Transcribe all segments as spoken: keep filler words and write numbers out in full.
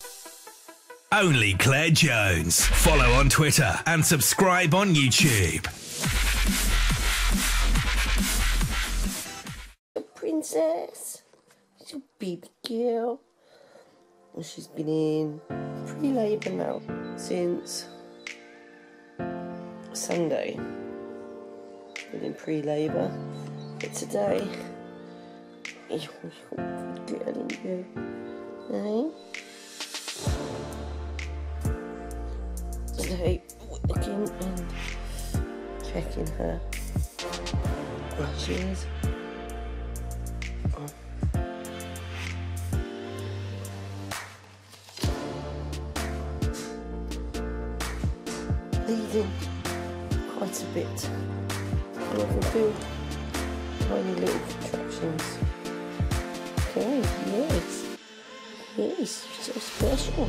Only Claire Jones. Follow on Twitter and subscribe on YouTube. A princess. She's a baby girl. Well, she's been in pre-labour now since Sunday. Been in pre-labour. But today, you're a good girl, aren't you? Hey? Today, we're looking and checking her. There she is. Oh. Bleeding quite a bit. And I can feel tiny little contractions. Okay, yes. Yes, so special.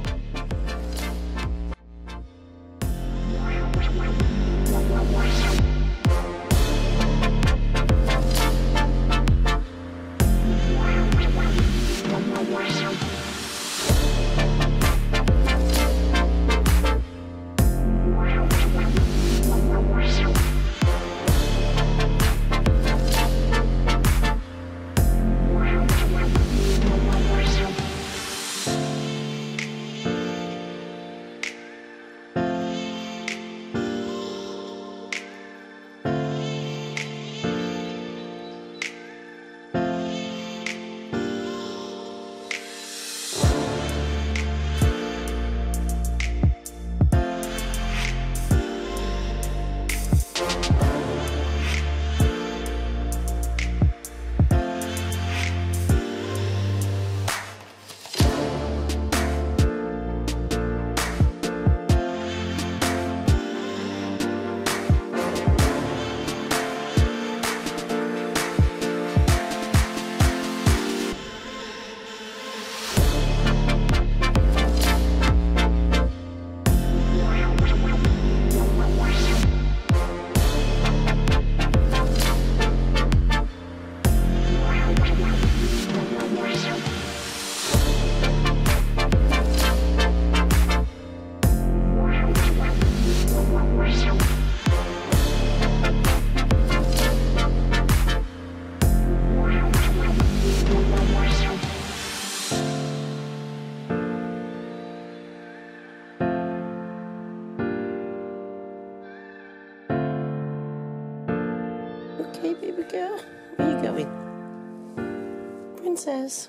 Okay, baby girl, where are you going? Princess.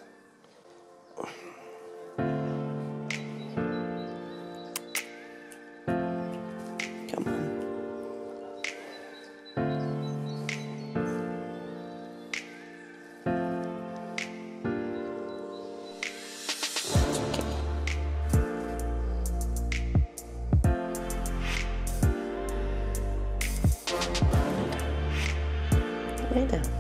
Come on. Lay down.